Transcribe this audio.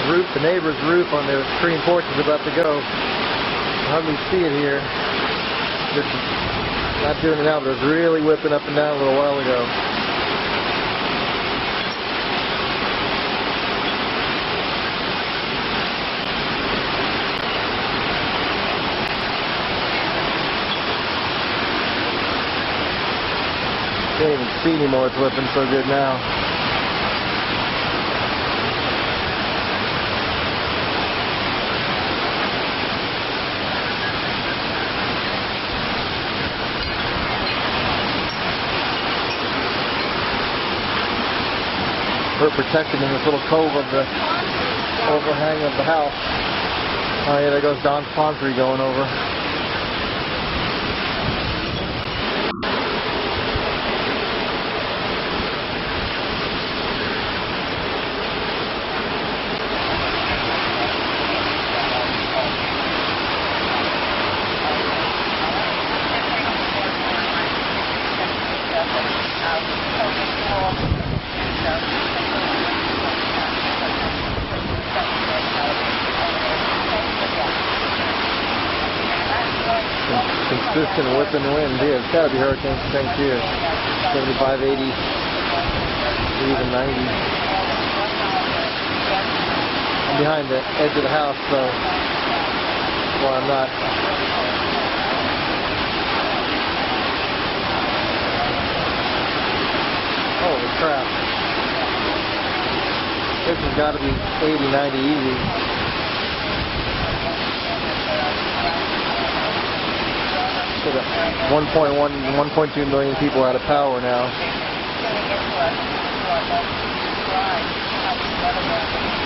roof, the neighbor's roof on their screen porch is about to go. Hardly see it here. It's not doing it now, but it was really whipping up and down a little while ago. Can't even see anymore, it's whipping so good now. We're protected in this little cove of the overhang of the house. Oh yeah, there goes Don's palm tree going over. Consistent whipping wind. Yeah, it's got to be hurricane strength here. 75, 80, even 90. I'm behind the edge of the house, so well, I'm not. Holy crap. This has got to be 80, 90 easy. 1.2 million people out of power now.